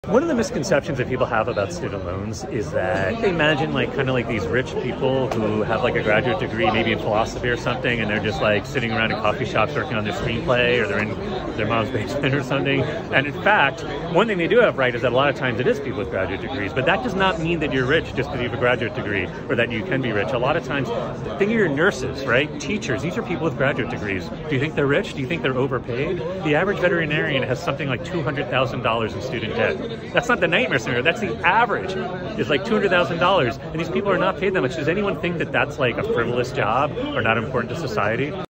One of the misconceptions that people have about student loans is that they imagine kind of like these rich people who have like a graduate degree, maybe in philosophy or something, and they're just like sitting around in coffee shops working on their screenplay, or they're in their mom's basement or something. And in fact, one thing they do have right is that a lot of times it is people with graduate degrees, but that does not mean that you're rich just because you have a graduate degree, or that you can be rich. A lot of times, think of your nurses, right? Teachers, these are people with graduate degrees. Do you think they're rich? Do you think they're overpaid? The average veterinarian has something like $200,000 in student debt. That's not the nightmare scenario. That's the average. It's like $200,000. And these people are not paid that much. Does anyone think that that's like a frivolous job or not important to society?